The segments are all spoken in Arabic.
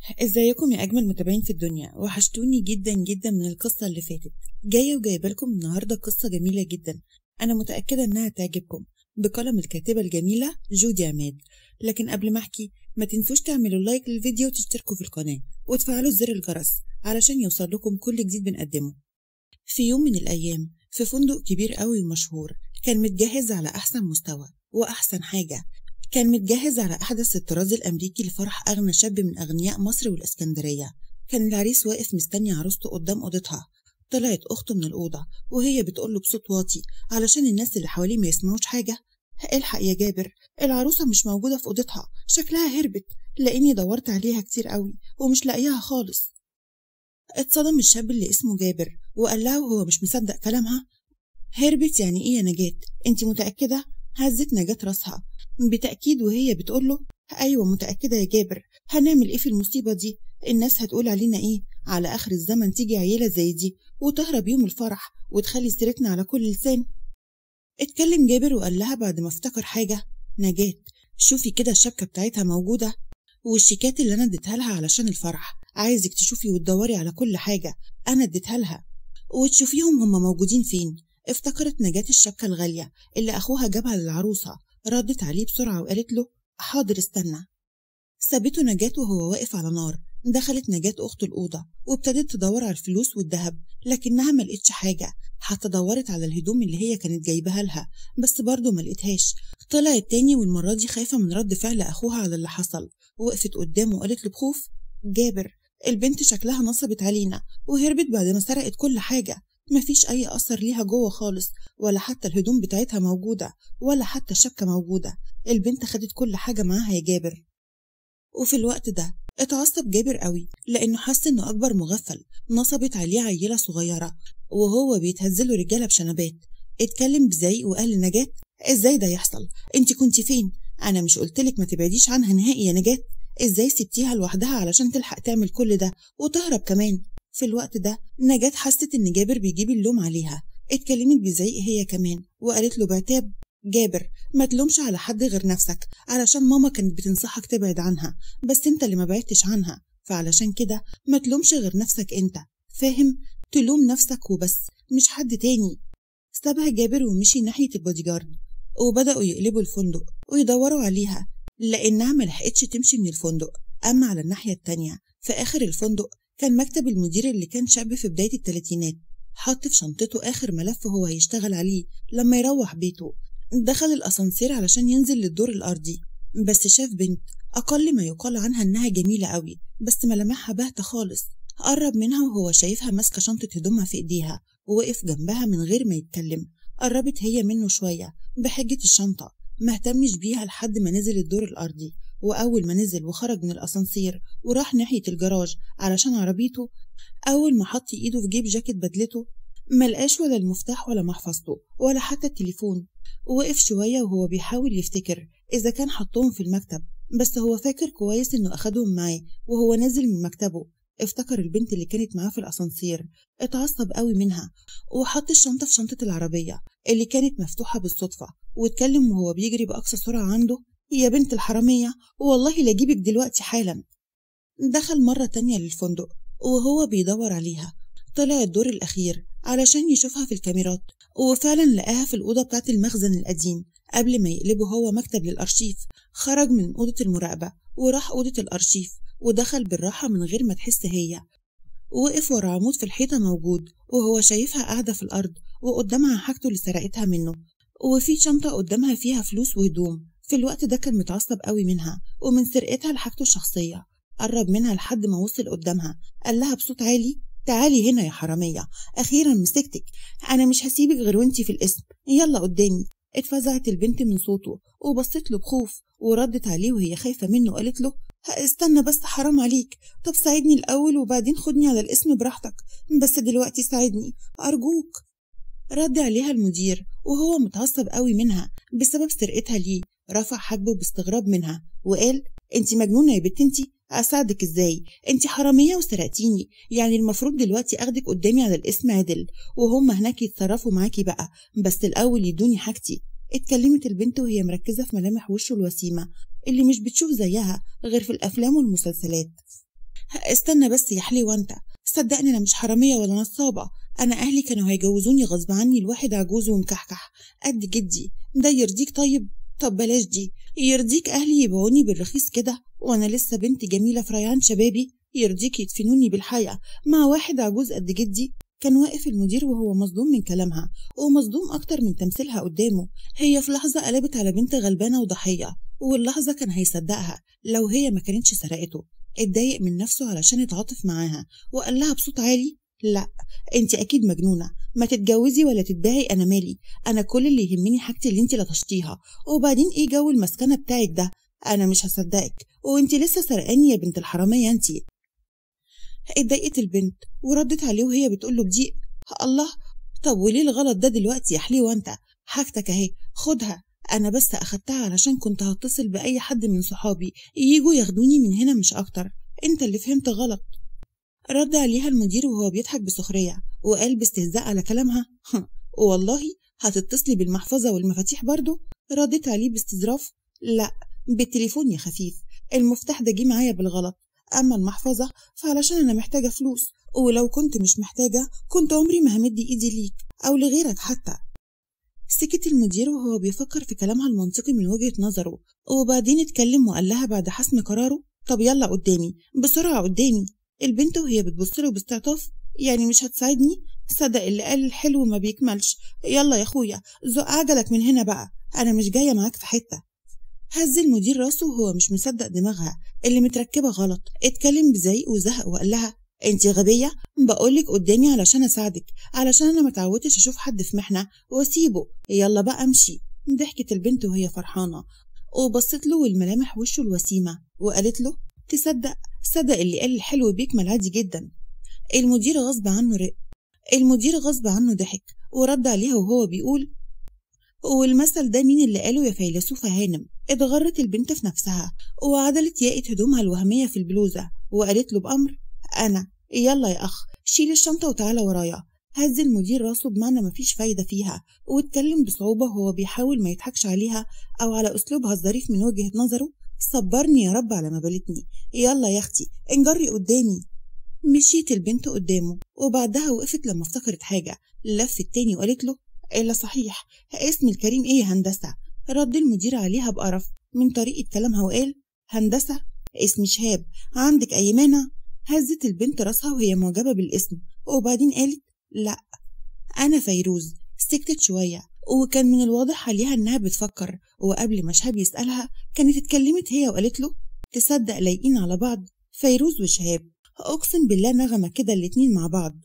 ازيكم يا اجمل متابعين في الدنيا؟ وحشتوني جدا جدا من القصه اللي فاتت. جايه وجايبه لكم النهارده قصه جميله جدا، انا متاكده انها تعجبكم، بقلم الكاتبه الجميله جودي عماد. لكن قبل ما احكي، ما تنسوش تعملوا لايك للفيديو وتشتركوا في القناه وتفعلوا زر الجرس علشان يوصل لكم كل جديد بنقدمه. في يوم من الايام، في فندق كبير قوي ومشهور، كان متجهز على احسن مستوى واحسن حاجه. كان متجهز على أحدث الطراز الأمريكي لفرح أغنى شاب من أغنياء مصر والإسكندرية. كان العريس واقف مستني عروسته قدام أوضتها. طلعت أخته من الأوضة وهي بتقوله بصوت واطي علشان الناس اللي حواليه ما يسمعوش حاجة: الحق يا جابر، العروسة مش موجودة في أوضتها، شكلها هربت، لأني دورت عليها كتير قوي ومش لاقيها خالص. اتصدم الشاب اللي اسمه جابر وقال لها وهو مش مصدق كلامها: هربت يعني إيه يا نجاة؟ أنت متأكدة؟ هزت نجاة راسها بتأكيد وهي بتقوله: أيوة متأكدة يا جابر، هنعمل إيه في المصيبة دي؟ الناس هتقول علينا إيه؟ على آخر الزمن تيجي عيلة زي دي وتهرب يوم الفرح وتخلي سيرتنا على كل لسان. اتكلم جابر وقال لها بعد ما افتكر حاجة: نجاة، شوفي كده الشبكة بتاعتها موجودة، والشيكات اللي أنا اديتها لها علشان الفرح، عايزك تشوفي وتدوري على كل حاجة أنا اديتها لها وتشوفيهم هما موجودين فين. افتكرت نجاة الشبكة الغالية اللي أخوها جابها للعروسة، ردت عليه بسرعة وقالت له: حاضر استنى. سابته نجاة وهو واقف على نار. دخلت نجاة أخته الأوضة وابتدت تدور على الفلوس والذهب، لكنها ملقتش حاجة. حتى دورت على الهدوم اللي هي كانت جايبها لها، بس برضه ملقتهاش. طلعت تاني والمرة دي خايفة من رد فعل أخوها على اللي حصل. وقفت قدامه وقالت له بخوف: جابر، البنت شكلها نصبت علينا وهربت بعد ما سرقت كل حاجة. مفيش أي أثر ليها جوه خالص، ولا حتى الهدوم بتاعتها موجودة، ولا حتى الشبكة موجودة. البنت خدت كل حاجة معاها يا جابر. وفي الوقت ده اتعصب جابر قوي، لأنه حس إنه أكبر مغفل نصبت عليه عيلة صغيرة وهو بيتهزله رجالة بشنبات. اتكلم بزعيق وقال لنجاة: ازاي ده يحصل؟ انت كنتي فين؟ أنا مش قلتلك ما تبعديش عنها نهائي يا نجاة؟ ازاي سبتيها لوحدها علشان تلحق تعمل كل ده وتهرب كمان؟ في الوقت ده نجاة حست إن جابر بيجيب اللوم عليها. اتكلمت بزعيق هي كمان وقالت له بعتاب: جابر، ما تلومش على حد غير نفسك، علشان ماما كانت بتنصحك تبعد عنها، بس انت اللي ما بعدتش عنها، فعلشان كده ما تلومش غير نفسك انت، فاهم؟ تلوم نفسك وبس، مش حد تاني. سابها جابر ومشي ناحية البودي جارد، وبدأوا يقلبوا الفندق ويدوروا عليها، لأنها ملحقتش تمشي من الفندق. أما على الناحية التانية في آخر الفندق كان مكتب المدير اللي كان شاب في بداية التلاتينات، حط في شنطته آخر ملف هو هيشتغل عليه لما يروح بيته. دخل الأسانسير علشان ينزل للدور الأرضي، بس شاف بنت أقل ما يقال عنها إنها جميلة قوي، بس ملامحها باهتة خالص. قرب منها وهو شايفها ماسكة شنطة هدومها في إيديها، ووقف جنبها من غير ما يتكلم. قربت هي منه شوية بحجة الشنطة، مهتمش بيها لحد ما نزل الدور الأرضي. وأول ما نزل وخرج من الأسانسير وراح ناحية الجراج علشان عربيته، أول ما حط إيده في جيب جاكيت بدلته ملقاش ولا المفتاح ولا محفظته ولا حتى التليفون. وقف شوية وهو بيحاول يفتكر إذا كان حطهم في المكتب، بس هو فاكر كويس إنه أخدهم معاه وهو نازل من مكتبه. افتكر البنت اللي كانت معاه في الأسانسير، اتعصب قوي منها وحط الشنطة في شنطة العربية اللي كانت مفتوحة بالصدفة، واتكلم وهو بيجري بأقصى سرعة عنده: يا بنت الحرامية، والله لاجيبك دلوقتي حالا. دخل مرة تانية للفندق وهو بيدور عليها. طلع الدور الأخير علشان يشوفها في الكاميرات، وفعلا لقاها في الأوضة بتاعت المخزن القديم قبل ما يقلبه هو مكتب للأرشيف. خرج من أوضة المراقبة وراح أوضة الأرشيف ودخل بالراحة من غير ما تحس هي. وقف ورا عمود في الحيطة موجود وهو شايفها قاعدة في الأرض وقدامها حاجته اللي سرقتها منه، وفي شنطة قدامها فيها فلوس وهدوم. في الوقت ده كان متعصب قوي منها ومن سرقتها لحاجته الشخصية. قرب منها لحد ما وصل قدامها، قال لها بصوت عالي: تعالي هنا يا حرامية، أخيرا مسكتك، أنا مش هسيبك غير وانتي في القسم، يلا قدامي. اتفزعت البنت من صوته وبصت له بخوف، وردت عليه وهي خايفة منه قالت له: استنى بس، حرام عليك، طب ساعدني الأول وبعدين خدني على القسم براحتك، بس دلوقتي ساعدني أرجوك. رد عليها المدير وهو متعصب قوي منها بسبب سرقتها ليه. رفع حاجبه باستغراب منها وقال: انتي مجنونة يا بنت انتي، اساعدك ازاي؟ انتي حرامية وسرقتيني، يعني المفروض دلوقتي اخدك قدامي على الاسم عدل وهم هناك يتصرفوا معاكي بقى، بس الاول يدوني حاجتي. اتكلمت البنت وهي مركزة في ملامح وشه الوسيمة اللي مش بتشوف زيها غير في الافلام والمسلسلات. استنى بس يا حليوة انت، صدقني انا مش حرامية ولا نصابة. انا اهلي كانوا هيجوزوني غصب عني لواحد عجوز ومكحكح قد جدي. ده يرضيك؟ طيب طب بلاش دي. يرضيك اهلي يبيعوني بالرخيص كده وانا لسه بنت جميلة في ريعان شبابي؟ يرضيك يدفنوني بالحياة مع واحد عجوز قد جدي؟ كان واقف المدير وهو مصدوم من كلامها، ومصدوم أكتر من تمثيلها قدامه. هي في لحظة قلبت على بنت غلبانة وضحية، واللحظة كان هيصدقها لو هي ما كانتش سرقته. اتضايق من نفسه علشان يتعاطف معاها، وقال لها بصوت عالي: لا، انت اكيد مجنونة، ما تتجوزي ولا تتباعي، انا مالي. انا كل اللي يهمني حاجتي اللي انت لطشتيها، وبعدين ايه جو المسكنة بتاعك ده؟ انا مش هصدقك، وانت لسه سرقاني يا بنت الحرامية انت. اتضايقت البنت وردت عليه وهي بتقول له بضيق: الله، طب وليه الغلط ده دلوقتي يا حليوة انت؟ حاجتك اهي، خدها. انا بس اخدتها علشان كنت هتصل باي حد من صحابي ييجوا ياخدوني من هنا مش اكتر. انت اللي فهمت غلط. رد عليها المدير وهو بيضحك بسخرية وقال باستهزاء على كلامها: والله هتتصلي بالمحفظة والمفاتيح برضو؟ ردت عليه باستظراف: لا، بالتليفون يا خفيف، المفتاح ده جه معايا بالغلط، أما المحفظة فعلشان أنا محتاجة فلوس، ولو كنت مش محتاجة كنت عمري ما همد إيدي ليك أو لغيرك حتى. سكت المدير وهو بيفكر في كلامها المنطقي من وجهة نظره، وبعدين اتكلم وقال لها بعد حسم قراره: طب يلا قدامي بسرعة قدامي. البنت وهي بتبصله باستعطاف: يعني مش هتساعدني؟ صدق اللي قال الحلو ما بيكملش. يلا يا اخويا زق عجلك من هنا بقى، انا مش جاية معاك في حتة. هز المدير راسه وهو مش مصدق دماغها اللي متركبة غلط. اتكلم بزعيق وزهق وقال لها: انتي غبية، بقولك قدامي علشان اساعدك، علشان انا متعودتش اشوف حد في محنة واسيبه. يلا بقى امشي. ضحكت البنت وهي فرحانة وبصت له والملامح وشه الوسيمة وقالت له: تصدق، صدق اللي قال الحلو بيكمل عادي جدا. المدير غصب عنه ضحك ورد عليها وهو بيقول: والمثل ده مين اللي قاله يا فيلسوفة هانم؟ اتغرت البنت في نفسها وعدلت ياقة هدومها الوهمية في البلوزة وقالت له بأمر: أنا. يلا يا أخ، شيل الشنطة وتعالى ورايا. هز المدير راسه بمعنى مفيش فايدة فيها، واتكلم بصعوبة وهو بيحاول ما يضحكش عليها أو على أسلوبها الظريف من وجهة نظره: صبرني يا رب على ما بلتني، يلا يا أختي انجري قدامي. مشيت البنت قدامه وبعدها وقفت لما افتكرت حاجة، لفت تاني وقالت له: إلا صحيح، اسم الكريم إيه يا هندسة؟ رد المدير عليها بقرف من طريقة كلامها وقال: هندسة؟ اسمي شهاب، عندك أي مانع؟ هزت البنت راسها وهي معجبة بالاسم، وبعدين قالت: لا، أنا فيروز. سكتت شوية وكان من الواضح عليها إنها بتفكر، وقبل ما شهاب يسألها كانت اتكلمت هي وقالت له: تصدق لايقين على بعض، فيروز وشهاب، أقسم بالله نغمة كده الاتنين مع بعض.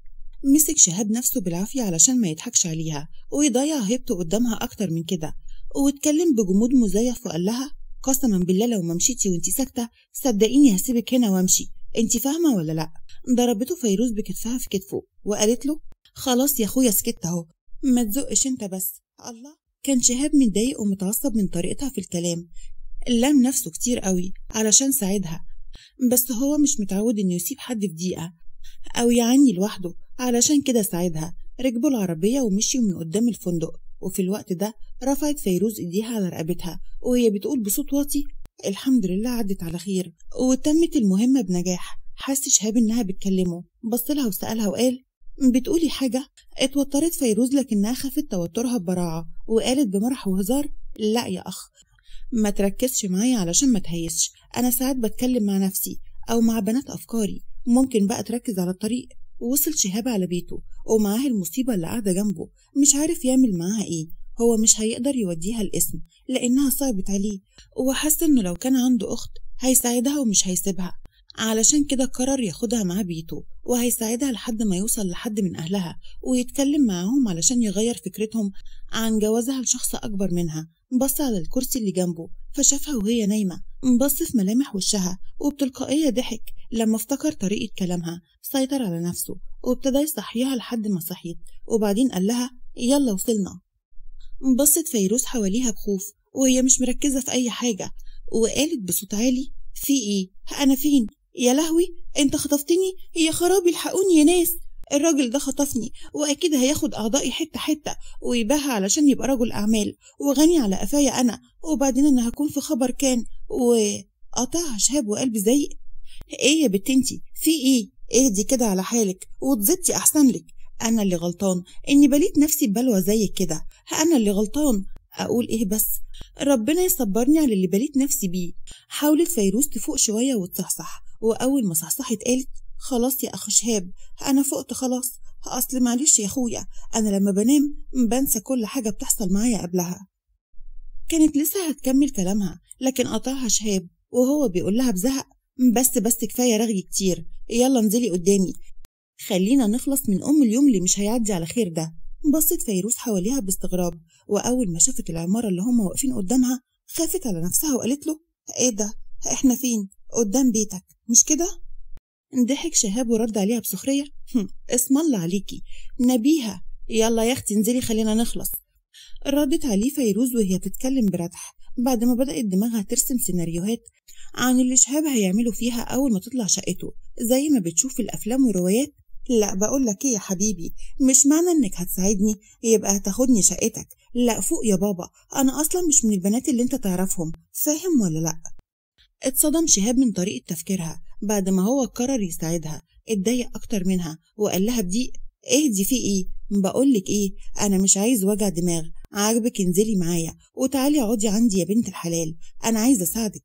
مسك شهاب نفسه بالعافية علشان ما يضحكش عليها ويضيع هيبته قدامها أكتر من كده، واتكلم بجمود مزيف وقال لها: قسما بالله لو ما مشيتي وانتي ساكتة صدقيني هسيبك هنا وامشي، انتي فاهمة ولا لأ؟ ضربته فيروز بكتفها في كتفه وقالت له: خلاص يا اخويا سكت اهو، ما تزقش انت بس. الله. كان شهاب متضايق ومتعصب من طريقتها في الكلام، لام نفسه كتير قوي علشان ساعدها، بس هو مش متعود انه يسيب حد في دقيقة أو يعاني لوحده، علشان كده ساعدها. ركبوا العربية ومشيوا من قدام الفندق، وفي الوقت ده رفعت فيروز ايديها على رقبتها وهي بتقول بصوت واطي: الحمد لله عدت على خير وتمت المهمة بنجاح. حس شهاب انها بتكلمه، بصلها وسألها وقال: بتقولي حاجة؟ اتوترت فيروز لكنها خفت توترها ببراعة وقالت بمرح وهزار: لا يا أخ، ما تركزش معايا علشان ما تهيسش، أنا ساعات بتكلم مع نفسي أو مع بنات أفكاري، ممكن بقى تركز على الطريق. وصل شهاب على بيته ومعاه المصيبة اللي قاعدة جنبه، مش عارف يعمل معاها ايه. هو مش هيقدر يوديها القسم لأنها صعبت عليه، وحس إنه لو كان عنده أخت هيساعدها ومش هيسيبها، علشان كده قرر ياخدها معاه بيته وهيساعدها لحد ما يوصل لحد من أهلها ويتكلم معاهم علشان يغير فكرتهم عن جوازها لشخص أكبر منها. بص على الكرسي اللي جنبه فشافها وهي نايمة، بص في ملامح وشها وبتلقائية ضحك لما افتكر طريقة كلامها. سيطر على نفسه وابتدى يصحيها لحد ما صحيت، وبعدين قال لها: يلا وصلنا. بصت فيروز حواليها بخوف وهي مش مركزة في أي حاجة، وقالت بصوت عالي: في إيه؟ أنا فين؟ يا لهوي، أنت خطفتني؟ يا خرابي الحقوني يا ناس، الراجل ده خطفني وأكيد هياخد أعضائي حتة حتة ويباعها علشان يبقى رجل أعمال وغني على قفايا أنا، وبعدين أنا هكون في خبر كان. وقطعها شهاب وقلب زيق: ايه يا بنت انتي، في ايه؟ اهدي كده على حالك وتزبطي احسن لك. انا اللي غلطان اني بليت نفسي ببلوى زي كده، انا اللي غلطان. اقول ايه بس؟ ربنا يصبرني على اللي بليت نفسي بيه. حاولت فيروز تفوق شويه وتصحصح، واول ما صحصحت قالت خلاص يا اخ شهاب، انا فقت خلاص. اصل معلش يا اخويا، انا لما بنام بنسى كل حاجه بتحصل معايا قبلها. كانت لسه هتكمل كلامها لكن قطعها شهاب وهو بيقول لها بزهق بس كفايه رغي كتير، يلا انزلي قدامي، خلينا نخلص من اليوم اللي مش هيعدي على خير ده. بصت فيروز حواليها باستغراب، واول ما شافت العماره اللي هم واقفين قدامها خافت على نفسها وقالت له ايه ده؟ احنا فين؟ قدام بيتك مش كده؟ ضحك شهاب ورد عليها بسخريه اسم الله عليكي نبيهه، يلا يا اختي انزلي خلينا نخلص. ردت عليه فيروز وهي بتتكلم بردح بعد ما بدأت دماغها ترسم سيناريوهات عن اللي شهاب هيعمله فيها أول ما تطلع شقته زي ما بتشوف في الأفلام والروايات. لا بقول لك ايه يا حبيبي، مش معنى انك هتساعدني يبقى هتاخدني شقتك، لا فوق يا بابا، انا اصلا مش من البنات اللي انت تعرفهم، فاهم ولا لا؟ اتصدم شهاب من طريقة تفكيرها بعد ما هو قرر يساعدها، اتضايق اكتر منها وقال لها بضيق اهدي في ايه؟ بقولك ايه، انا مش عايز وجع دماغ، عاجبك انزلي معايا وتعالي اقعدي عندي يا بنت الحلال، انا عايزه اساعدك.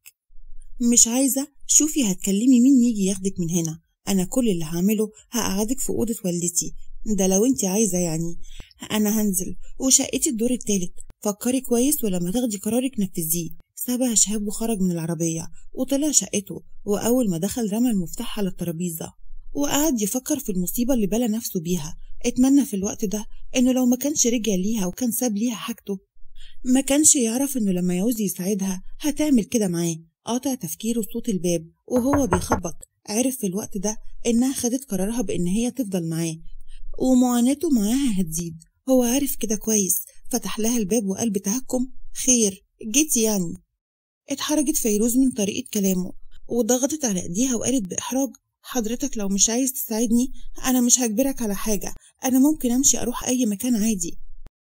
مش عايزه؟ شوفي هتكلمي مين يجي ياخدك من هنا، انا كل اللي هعمله هقعدك في اوضه والدتي، ده لو انت عايزه يعني. انا هنزل وشقتي الدور التالت، فكري كويس ولما تاخدي قرارك نفذيه. سابها شهاب وخرج من العربيه وطلع شقته، واول ما دخل رمى المفتاح على الترابيزه وقعد يفكر في المصيبة اللي بلا نفسه بيها. اتمنى في الوقت ده انه لو ما كانش رجع ليها وكان ساب ليها حاجته، ما كانش يعرف انه لما يعوز يساعدها هتعمل كده معاه. قاطع تفكيره صوت الباب وهو بيخبط، عرف في الوقت ده انها خدت قرارها بان هي تفضل معاه ومعاناته معاها هتزيد، هو عارف كده كويس. فتح لها الباب وقال بتهكم خير جيتي يعني. اتحرجت فيروز من طريقة كلامه وضغطت على ايديها وقالت بإحراج حضرتك لو مش عايز تساعدني أنا مش هجبرك على حاجة، أنا ممكن أمشي أروح أي مكان عادي،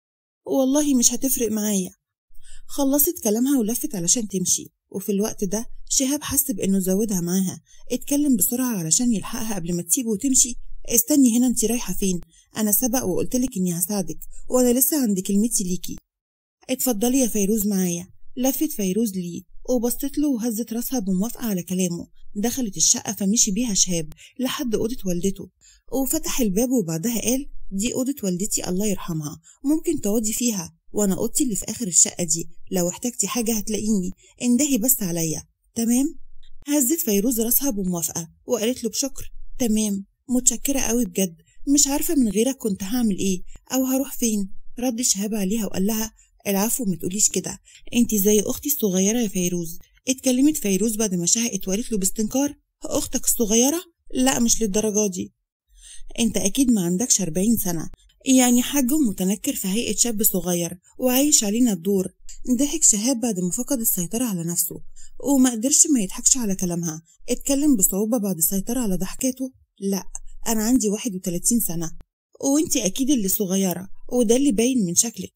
والله مش هتفرق معايا. خلصت كلامها ولفت علشان تمشي، وفي الوقت ده شهاب حس بإنه زودها معاها، اتكلم بسرعة علشان يلحقها قبل ما تسيبه وتمشي. استني هنا، انت رايحة فين؟ أنا سبق وقلتلك إني هساعدك وأنا لسه عند كلمتي ليكي. اتفضلي يا فيروز معايا. لفت فيروز ليه وبصت له وهزت راسها بموافقة على كلامه. دخلت الشقة فمشي بيها شهاب لحد أوضة والدته وفتح الباب وبعدها قال دي أوضة والدتي الله يرحمها، ممكن تقعدي فيها، وأنا أوضتي اللي في آخر الشقة دي، لو احتجتي حاجة هتلاقيني، اندهي بس عليا تمام؟ هزت فيروز راسها بموافقة وقالت له بشكر تمام، متشكرة قوي بجد، مش عارفة من غيرك كنت هعمل ايه أو هروح فين. رد شهاب عليها وقال لها العفو متقوليش كده، انتي زي أختي الصغيرة يا فيروز. اتكلمت فيروز بعد ما شهقت وقالت له باستنكار أختك الصغيرة؟ لا مش للدرجة دي، انت أكيد ما عندكش 40 سنة، يعني حجم متنكر في هيئة شاب صغير وعايش علينا الدور. ضحك شهاب بعد ما فقد السيطرة على نفسه وما قدرش ما يضحكش على كلامها. اتكلم بصعوبة بعد السيطرة على ضحكاته لا أنا عندي 31 سنة وانتي أكيد اللي صغيرة وده اللي باين من شكلك.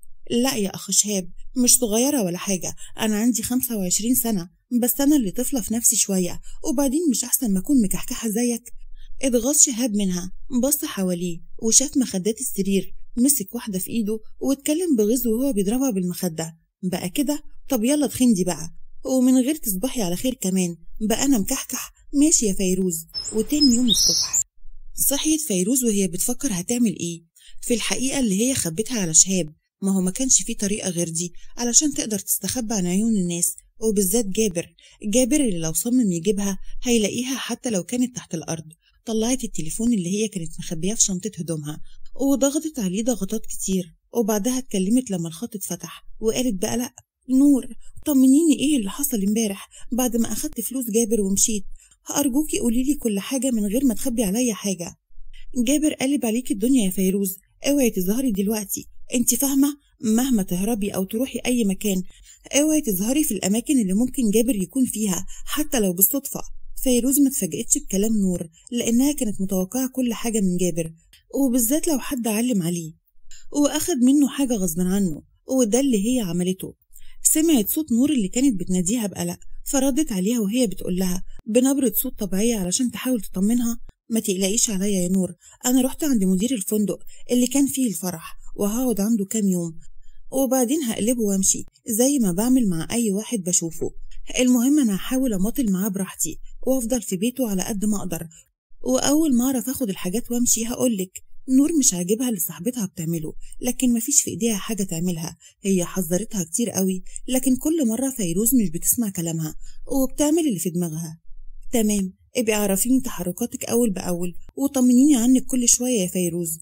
لا يا أخ شهاب مش صغيرة ولا حاجة، أنا عندي 25 سنة بس أنا اللي طفلة في نفسي شوية، وبعدين مش أحسن ما أكون مكحكحة زيك. اتغاظ شهاب منها، بص حواليه وشاف مخدات السرير، مسك واحدة في إيده واتكلم بغيظ وهو بيضربها بالمخدة. بقى كده؟ طب يلا تخندي بقى ومن غير تصبحي على خير كمان، بقى أنا مكحكح ماشي يا فيروز. وتاني يوم الصبح صحيت فيروز وهي بتفكر هتعمل إيه في الحقيقة اللي هي خبتها على شهاب. ما هو ما كانش فيه طريقة غير دي علشان تقدر تستخبى عن عيون الناس، وبالذات جابر اللي لو صمم يجيبها هيلاقيها حتى لو كانت تحت الأرض. طلعت التليفون اللي هي كانت مخبياه في شنطة هدومها وضغطت عليه ضغطات كتير، وبعدها اتكلمت لما الخط اتفتح وقالت بقى لأ نور طمنيني ايه اللي حصل امبارح بعد ما أخدت فلوس جابر ومشيت، أرجوكي قوليلي كل حاجة من غير ما تخبي عليا حاجة. جابر قلب عليكي الدنيا يا فيروز، اوعي تظهري دلوقتي، انت فاهمة؟ مهما تهربي او تروحي اي مكان اوعي تظهري في الاماكن اللي ممكن جابر يكون فيها حتى لو بالصدفة. فيروز ما اتفاجئتش بكلام نور لانها كانت متوقعة كل حاجة من جابر، وبالذات لو حد علم عليه واخد منه حاجة غصب عنه، وده اللي هي عملته. سمعت صوت نور اللي كانت بتناديها بقلق، فردت عليها وهي بتقول لها بنبرة صوت طبيعية علشان تحاول تطمنها. ما تقلقيش عليا يا نور، أنا رحت عند مدير الفندق اللي كان فيه الفرح وهقعد عنده كام يوم وبعدين هقلبه وامشي زي ما بعمل مع أي واحد بشوفه. المهم أنا هحاول أماطل معاه براحتي وأفضل في بيته على قد ما أقدر، وأول ما أعرف أخد الحاجات وأمشي هقولك. نور مش عاجبها اللي صاحبتها بتعمله، لكن مفيش في إيديها حاجة تعملها. هي حذرتها كتير قوي، لكن كل مرة فيروز مش بتسمع كلامها وبتعمل اللي في دماغها. تمام، ابقي عرفيني تحركاتك أول بأول وطمنيني عنك كل شوية يا فيروز.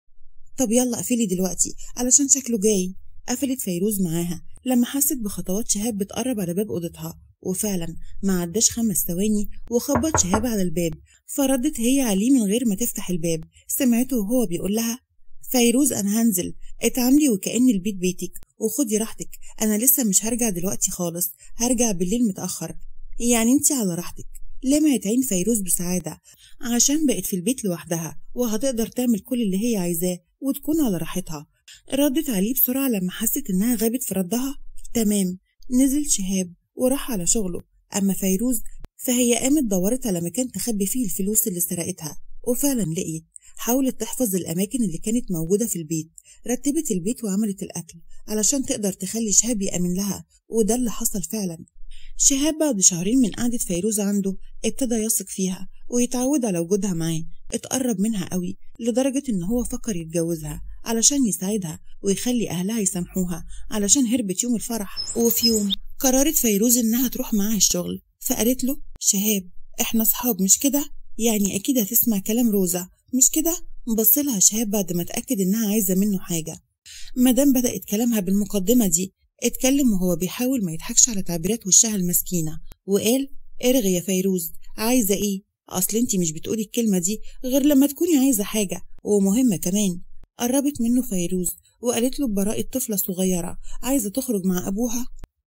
طب يلا قفلي دلوقتي علشان شكله جاي. قفلت فيروز معاها لما حست بخطوات شهاب بتقرب على باب أوضتها، وفعلا ما عداش 5 ثواني وخبط شهاب على الباب، فردت هي عليه من غير ما تفتح الباب. سمعته وهو بيقول لها: فيروز أنا هنزل، اتعاملي وكأن البيت بيتك وخدي راحتك، أنا لسه مش هرجع دلوقتي خالص، هرجع بالليل متأخر. يعني انتي على راحتك. لمعت عين فيروز بسعادة عشان بقت في البيت لوحدها وهتقدر تعمل كل اللي هي عايزاه وتكون على راحتها. ردت عليه بسرعة لما حست إنها غابت في ردها. تمام. نزل شهاب وراح على شغله. أما فيروز فهي قامت دورت على مكان تخبي فيه الفلوس اللي سرقتها، وفعلا لقيت. حاولت تحفظ الأماكن اللي كانت موجودة في البيت، رتبت البيت وعملت الأكل علشان تقدر تخلي شهاب يأمن لها، وده اللي حصل فعلا. شهاب بعد شهرين من قعدة فيروز عنده ابتدى يثق فيها ويتعود على وجودها معاه. اتقرب منها قوي لدرجة إن هو فكر يتجوزها علشان يساعدها ويخلي أهلها يسامحوها علشان هربت يوم الفرح. وفي يوم قررت فيروز إنها تروح معاه الشغل، فقالت له: شهاب إحنا صحاب مش كده؟ يعني أكيد هتسمع كلام روزا مش كده؟ بصلها شهاب بعد ما اتأكد إنها عايزة منه حاجة. مادام بدأت كلامها بالمقدمة دي، اتكلم وهو بيحاول ما يضحكش على تعبيرات وشها المسكينة وقال: ارغي يا فيروز، عايزة ايه؟ اصل انتي مش بتقولي الكلمة دي غير لما تكوني عايزة حاجة ومهمة كمان. قربت منه فيروز وقالت له ببراءة طفلة صغيرة: عايزة تخرج مع أبوها؟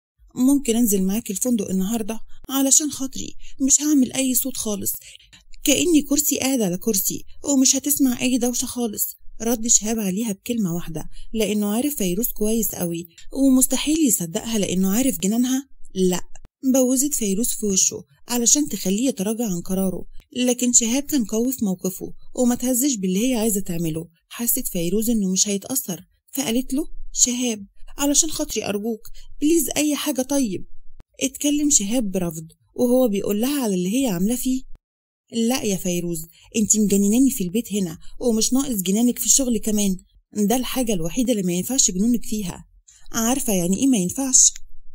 ممكن أنزل معاكي الفندق النهاردة علشان خاطري، مش هعمل أي صوت خالص، كأني كرسي قاعد على كرسي ومش هتسمع أي دوشة خالص. رد شهاب عليها بكلمة واحدة لأنه عارف فيروز كويس قوي ومستحيل يصدقها لأنه عارف جنانها. لأ، بوزت فيروز في وشه علشان تخليه يتراجع عن قراره، لكن شهاب كان قوي في موقفه وما تهزش باللي هي عايزة تعمله. حست فيروز إنه مش هيتأثر فقالت له: شهاب علشان خاطري أرجوك بليز أي حاجة. طيب. اتكلم شهاب برفض وهو بيقول لها على اللي هي عاملاه فيه. لا يا فيروز، انتي مجنناني في البيت هنا ومش ناقص جنانك في الشغل كمان، ده الحاجة الوحيدة اللي ما ينفعش جنونك فيها. عارفة يعني ايه ما ينفعش؟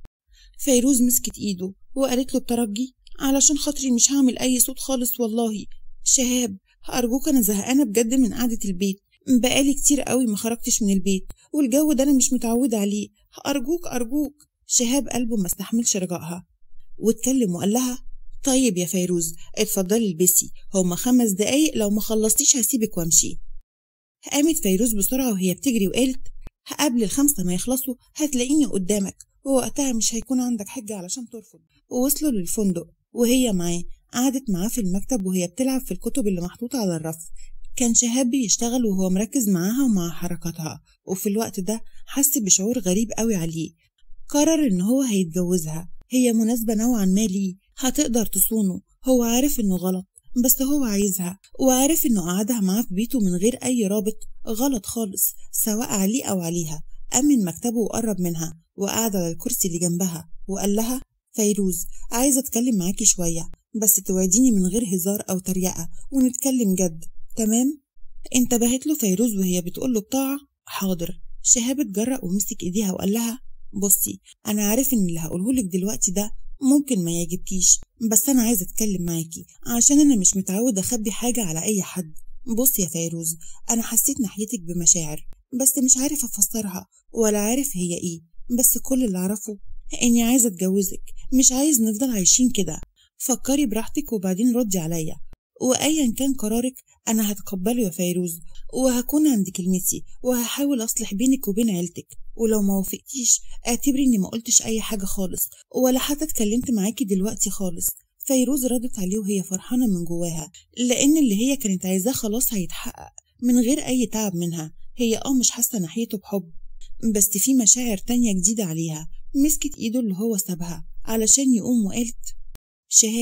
فيروز مسكت ايده وقالت له بترجي: علشان خاطري مش هعمل اي صوت خالص والله. شهاب ارجوك، انا زهقانة بجد من قعدة البيت، بقالي كتير قوي ما خرجتش من البيت والجو ده انا مش متعودة عليه، ارجوك ارجوك. شهاب قلبه ما استحملش رجائها واتكلم وقال لها: طيب يا فيروز اتفضلي البسي، هما 5 دقايق، لو ما خلصتيش هسيبك وامشي. قامت فيروز بسرعة وهي بتجري وقالت: قبل ال5 ما يخلصوا هتلاقيني قدامك، ووقتها مش هيكون عندك حجة علشان ترفض. ووصلوا للفندق وهي معاه، قعدت معاه في المكتب وهي بتلعب في الكتب اللي محطوطة على الرف. كان شهاب بيشتغل وهو مركز معاها ومع حركاتها، وفي الوقت ده حس بشعور غريب قوي عليه. قرر إن هو هيتجوزها، هي مناسبة نوعا ما ليه، هتقدر تصونه. هو عارف إنه غلط بس هو عايزها، وعارف إنه قعدها معاه في بيته من غير أي رابط غلط خالص سواء عليه أو عليها. أمن مكتبه وقرب منها وقعد على الكرسي اللي جنبها وقال لها: فيروز عايزة أتكلم معاكي شوية، بس توعديني من غير هزار أو تريقة ونتكلم جد، تمام؟ انتبهت له فيروز وهي بتقول له بطاعة: حاضر. شهاب اتجرأ ومسك إيديها وقال لها: بصي، أنا عارف إن اللي هقولهولك دلوقتي ده ممكن ما يعجبكيش، بس أنا عايزة أتكلم معاكي عشان أنا مش متعودة أخبي حاجة على أي حد. بصي يا فيروز، أنا حسيت ناحيتك بمشاعر بس مش عارف أفسرها ولا عارف هي إيه، بس كل اللي أعرفه إني عايزة أتجوزك، مش عايز نفضل عايشين كده. فكري براحتك وبعدين ردي عليا، وأيا كان قرارك أنا هتقبله يا فيروز، وهكون عند كلمتي وهحاول أصلح بينك وبين عيلتك، ولو ما وافقتيش اعتبري إني ما قلتش أي حاجة خالص ولا حتى اتكلمت معاكي دلوقتي خالص. فيروز ردت عليه وهي فرحانة من جواها لأن اللي هي كانت عايزاه خلاص هيتحقق من غير أي تعب منها. هي مش حاسة ناحيته بحب، بس في مشاعر تانية جديدة عليها. مسكت إيده اللي هو سابها علشان يقوم وقالت: شهاب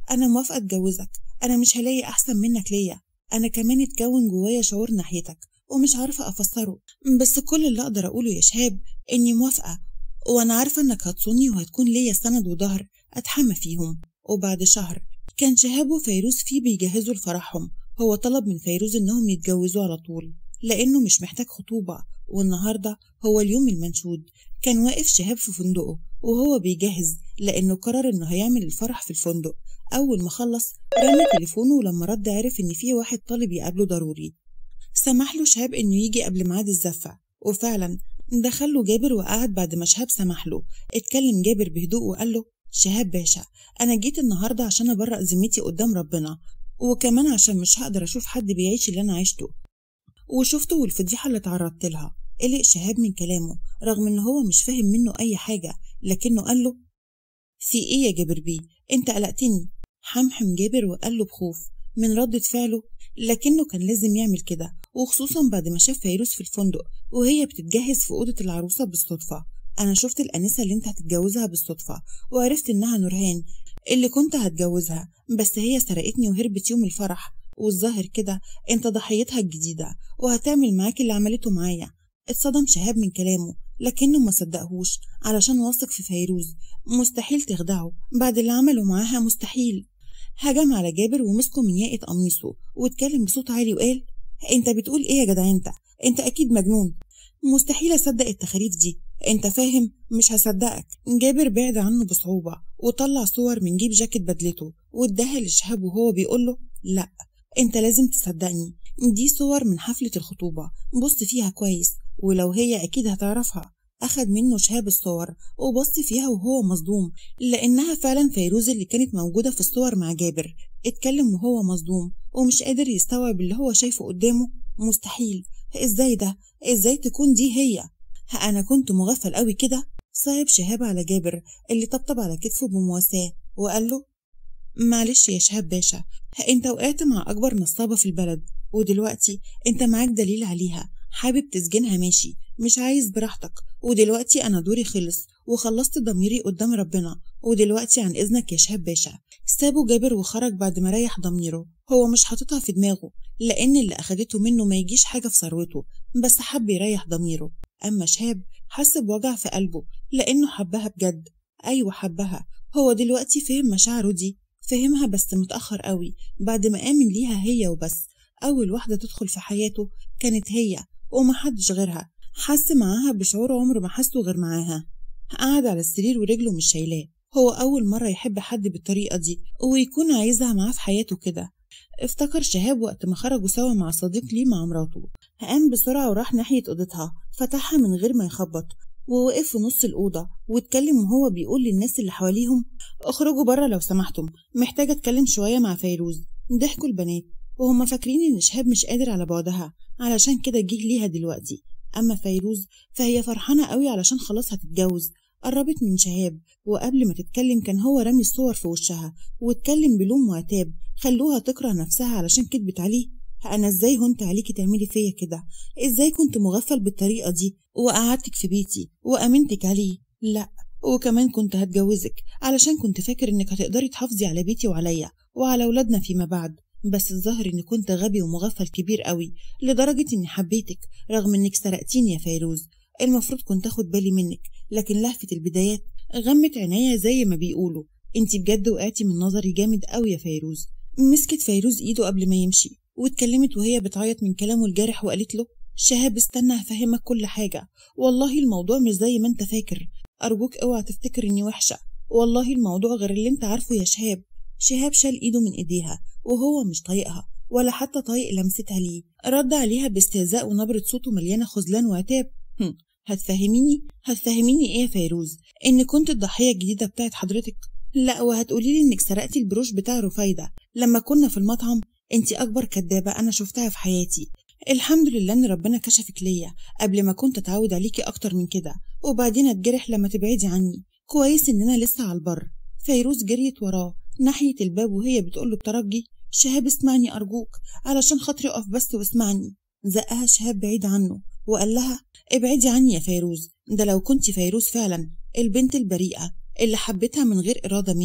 أنا موافقة أتجوزك، أنا مش هلاقي أحسن منك ليا. أنا كمان اتكون جوايا شعور ناحيتك ومش عارفة أفسره، بس كل اللي أقدر أقوله يا شهاب إني موافقة، وأنا عارفة إنك هتصوني وهتكون ليا سند وظهر أتحمى فيهم. وبعد شهر كان شهاب وفيروز فيه بيجهزوا لفرحهم. هو طلب من فيروز إنهم يتجوزوا على طول لأنه مش محتاج خطوبة، والنهاردة هو اليوم المنشود. كان واقف شهاب في فندقه وهو بيجهز لأنه قرر إنه هيعمل الفرح في الفندق. أول ما خلص رمى تليفونه، ولما رد عرف إن فيه واحد طالب يقابله ضروري. سمح له شهاب إنه يجي قبل ميعاد الزفة، وفعلا دخله جابر وقعد. بعد ما شهاب سمح له اتكلم جابر بهدوء وقال له: شهاب باشا، أنا جيت النهاردة عشان أبرأ ذمتي قدام ربنا، وكمان عشان مش هقدر أشوف حد بيعيش اللي أنا عشته وشفته والفضيحة اللي تعرضت لها. قلق شهاب من كلامه رغم إن هو مش فاهم منه أي حاجة، لكنه قال له: في إيه يا جابر بيه؟ أنت قلقتني. حمحم جابر وقال له بخوف من ردة فعله، لكنه كان لازم يعمل كده، وخصوصا بعد ما شاف فيروز في الفندق وهي بتتجهز في أوضة العروسة بالصدفة. أنا شفت الأنسة اللي أنت هتتجوزها بالصدفة، وعرفت إنها نورهان اللي كنت هتجوزها، بس هي سرقتني وهربت يوم الفرح، والظاهر كده أنت ضحيتها الجديدة وهتعمل معاك اللي عملته معايا. اتصدم شهاب من كلامه لكنه ما صدقهوش علشان واثق في فيروز. مستحيل تخدعه بعد اللي عمله معاها، مستحيل. هجم على جابر ومسكه من ياقة قميصه واتكلم بصوت عالي وقال: انت بتقول ايه يا جدع؟ انت اكيد مجنون. مستحيل اصدق التخاريف دي، انت فاهم؟ مش هصدقك. جابر بعد عنه بصعوبة وطلع صور من جيب جاكيت بدلته واداها لشهاب وهو بيقول له: لا، انت لازم تصدقني، دي صور من حفلة الخطوبة، بص فيها كويس ولو هي اكيد هتعرفها. أخد منه شهاب الصور وبص فيها وهو مصدوم، لأنها فعلا فيروز اللي كانت موجودة في الصور مع جابر. اتكلم وهو مصدوم ومش قادر يستوعب اللي هو شايفه قدامه. مستحيل، ازاي ده؟ ازاي تكون دي هي؟ أنا كنت مغفل قوي كده. صعب شهاب على جابر اللي طبطب على كتفه بمواساة وقال له: معلش يا شهاب باشا، انت وقعت مع أكبر نصابة في البلد، ودلوقتي انت معاك دليل عليها. حابب تسجنها ماشي، مش عايز براحتك. ودلوقتي أنا دوري خلص وخلصت ضميري قدام ربنا، ودلوقتي عن إذنك يا شهاب باشا. سابه جابر وخرج بعد ما ريح ضميره. هو مش حاططها في دماغه لأن اللي أخدته منه ما يجيش حاجة في ثروته، بس حب يريح ضميره. أما شهاب حس بوجع في قلبه لأنه حبها بجد. أيوة حبها. هو دلوقتي فهم مشاعره دي، فهمها بس متأخر قوي بعد ما آمن ليها هي وبس. أول واحدة تدخل في حياته كانت هي ومحدش غيرها. حس معاها بشعور عمره ما حسه غير معاها. قعد على السرير ورجله مش شايلاه. هو أول مرة يحب حد بالطريقة دي ويكون عايزها معاه في حياته كده. افتكر شهاب وقت ما خرجوا سوا مع صديق ليه مع مراته. قام بسرعة وراح ناحية أوضتها، فتحها من غير ما يخبط ووقف في نص الأوضة واتكلم وهو بيقول للناس اللي حواليهم: اخرجوا بره لو سمحتم، محتاجة اتكلم شوية مع فيروز. ضحكوا البنات وهم فاكرين إن شهاب مش قادر على بعدها علشان كده جه ليها دلوقتي. أما فيروز فهي فرحانة قوي علشان خلاص هتتجوز. قربت من شهاب وقبل ما تتكلم كان هو رامي الصور في وشها واتكلم بلوم وعتاب خلوها تكره نفسها علشان كدبت عليه. أنا إزاي هنت عليكي تعملي فيا كده؟ إزاي كنت مغفل بالطريقة دي وقعدتك في بيتي وأمنتك عليه؟ لا، وكمان كنت هتجوزك علشان كنت فاكر إنك هتقدري تحافظي على بيتي وعليا وعلى ولادنا فيما بعد، بس الظاهر إني كنت غبي ومغفل كبير قوي لدرجة إني حبيتك رغم إنك سرقتيني يا فيروز. المفروض كنت أخد بالي منك، لكن لهفة البدايات غمت عينيا زي ما بيقولوا. انتي بجد وقعتي من نظري جامد قوي يا فيروز. مسكت فيروز ايده قبل ما يمشي واتكلمت وهي بتعيط من كلامه الجارح وقالت له: شهاب استنى هفهمك كل حاجة، والله الموضوع مش زي ما انت فاكر، أرجوك اوعى تفتكر اني وحشة، والله الموضوع غير اللي انت عارفه يا شهاب. شهاب شال ايده من ايديها وهو مش طايقها ولا حتى طايق لمستها ليه. رد عليها باستهزاء ونبرة صوته مليانة خذلان وعتاب: هتفهميني ايه يا فيروز؟ ان كنت الضحية الجديدة بتاعت حضرتك؟ لا، وهتقولي لي انك سرقتي البروش بتاع رفايدة لما كنا في المطعم؟ انتي اكبر كدابة انا شفتها في حياتي. الحمد لله ان ربنا كشفك ليا قبل ما كنت اتعود عليكي اكتر من كده، وبعدين اتجرح لما تبعدي عني. كويس اننا لسه على البر. فيروز جريت وراه ناحية الباب وهي بتقوله بترجي: شهاب اسمعني ارجوك، علشان خاطري اقف بس واسمعني. زقها شهاب بعيد عنه وقال لها: ابعدي عني يا فيروز، ده لو كنت فيروز فعلا البنت البريئة اللي حبيتها من غير إرادة مني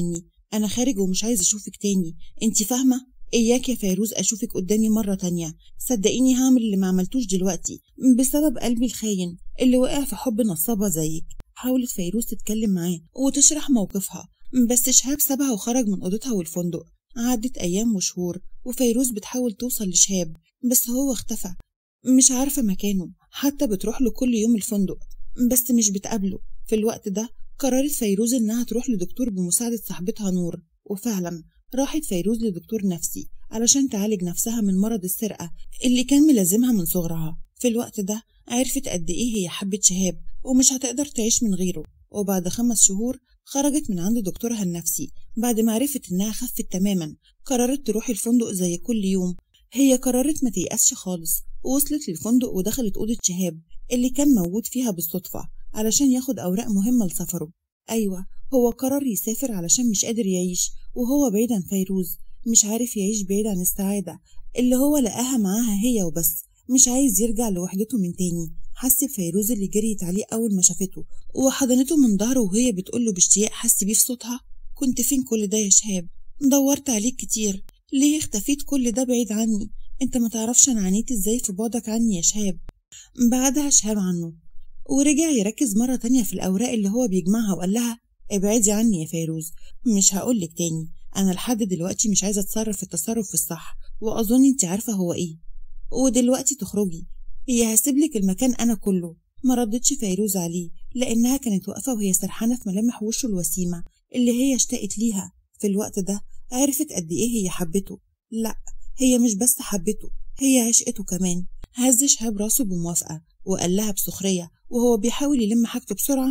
أنا خارج ومش عايز أشوفك تاني، انتي فاهمة؟ إياك يا فيروز أشوفك قدامي مرة تانية، صدقيني هعمل اللي ما عملتوش دلوقتي بسبب قلبي الخاين اللي وقع في حب نصابة زيك. حاولت فيروز تتكلم معاه وتشرح موقفها، بس شهاب سابها وخرج من أوضتها والفندق. عدت أيام وشهور وفيروز بتحاول توصل لشهاب، بس هو اختفى، مش عارفة مكانه، حتى بتروح له كل يوم الفندق بس مش بتقابله. في الوقت ده قررت فيروز إنها تروح لدكتور بمساعدة صاحبتها نور، وفعلا راحت فيروز لدكتور نفسي علشان تعالج نفسها من مرض السرقة اللي كان ملازمها من صغرها. في الوقت ده عرفت قد إيه هي حبت شهاب ومش هتقدر تعيش من غيره. وبعد 5 شهور خرجت من عند دكتورها النفسي بعد ما عرفت إنها خفت تماما. قررت تروح الفندق زي كل يوم. هي قررت ما تيأسش خالص، ووصلت للفندق ودخلت أوضة شهاب اللي كان موجود فيها بالصدفة علشان ياخد أوراق مهمة لسفره. أيوة، هو قرر يسافر علشان مش قادر يعيش وهو بعيد عن فيروز، مش عارف يعيش بعيد عن السعادة اللي هو لقاها معاها هي وبس، مش عايز يرجع لوحدته من تاني. حس بفيروز اللي جريت عليه أول ما شافته وحضنته من ظهره وهي بتقوله باشتياق، حس بيه في صوتها: كنت فين كل ده يا شهاب؟ دورت عليك كتير، ليه اختفيت كل ده بعيد عني؟ انت ما تعرفش انا عانيت ازاي في بعدك عني يا شهاب. بعدها شهاب عنه ورجع يركز مرة تانية في الأوراق اللي هو بيجمعها وقال لها: ابعدي عني يا فيروز، مش هقولك تاني، أنا لحد دلوقتي مش عايزة أتصرف التصرف الصح، وأظن انت عارفة هو إيه، ودلوقتي تخرجي هي هسيبلك المكان أنا كله. ما ردتش فيروز عليه لأنها كانت واقفة وهي سرحانة في ملامح وشه الوسيمة اللي هي اشتقت ليها. في الوقت ده عرفت قد إيه هي حبته. لأ، هي مش بس حبته، هي عشقته كمان. هز شهاب راسه بموافقة وقال لها بسخرية وهو بيحاول يلم حاجته بسرعة: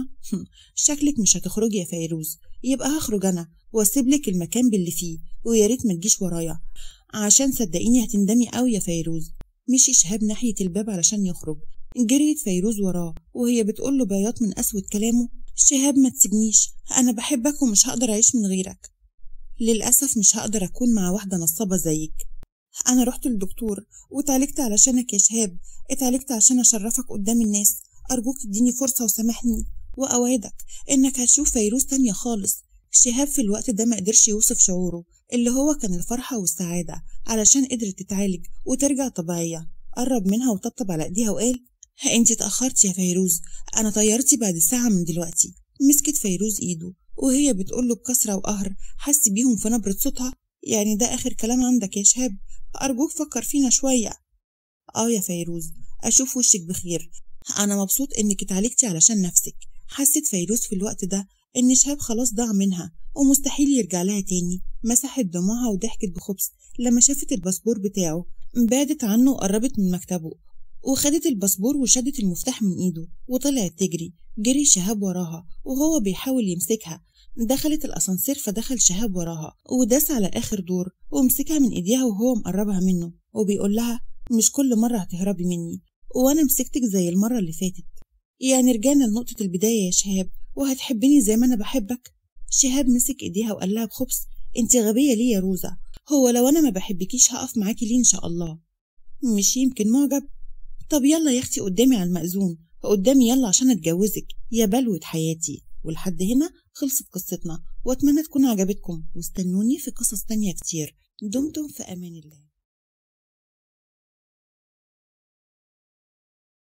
شكلك مش هتخرجي يا فيروز، يبقى هخرج أنا واسيبلك المكان باللي فيه، ويا ريت ما تجيش ورايا عشان صدقيني هتندمي قوي يا فيروز. مشي شهاب ناحية الباب علشان يخرج. جريت فيروز وراه وهي بتقول له بعياط من أسود كلامه: شهاب ما تسيبنيش، أنا بحبك ومش هقدر أعيش من غيرك. للأسف مش هقدر أكون مع واحدة نصابة زيك. أنا رحت للدكتور واتعالجت علشانك يا شهاب، اتعالجت عشان أشرفك قدام الناس، أرجوك تديني فرصة وسامحني، وأوعدك إنك هتشوف فيروز تانية خالص. شهاب في الوقت ده ما قدرش يوصف شعوره اللي هو كان الفرحة والسعادة علشان قدرت تتعالج وترجع طبيعية. قرب منها وطبطب على ايديها وقال: انتي اتأخرتي يا فيروز، أنا طيارتي بعد ساعة من دلوقتي. مسكت فيروز إيده وهي بتقوله بكسرة وقهر، حس بيهم في نبرة صوتها: يعني ده آخر كلام عندك يا شهاب؟ أرجوك فكر فينا شوية. يا فيروز، أشوف وشك بخير، أنا مبسوط إنك اتعالجتي علشان نفسك. حست فيروز في الوقت ده إن شهاب خلاص ضاع منها ومستحيل يرجع لها تاني. مسحت دموعها وضحكت بخبث لما شافت الباسبور بتاعه. بعدت عنه وقربت من مكتبه وخدت الباسبور وشدت المفتاح من إيده وطلعت تجري. جري شهاب وراها وهو بيحاول يمسكها. دخلت الأسانسير فدخل شهاب وراها وداس على آخر دور ومسكها من إيديها وهو مقربها منه وبيقول لها: مش كل مرة هتهربي مني، وأنا مسكتك زي المرة اللي فاتت، يعني رجعنا لنقطة البداية يا شهاب وهتحبني زي ما أنا بحبك. شهاب مسك إيديها وقال لها بخبث: انت غبية ليه يا روزا؟ هو لو أنا ما بحبكيش هقف معاكي ليه إن شاء الله؟ مش يمكن معجب؟ طب يلا يا اختي قدامي على المأذون، قدامي يلا عشان اتجوزك يا بلوة حياتي. ولحد هنا خلصت قصتنا، واتمنى تكون عجبتكم، واستنوني في قصص تانية كتير. دمتم في امان الله.